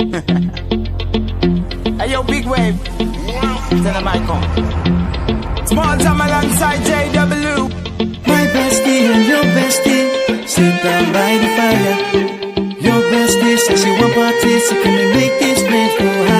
Hey yo, big wave. Tell them I come. Small time alongside JW. My bestie and your bestie sit down by the fire. Your bestie says she want parties, so can we make this place go high?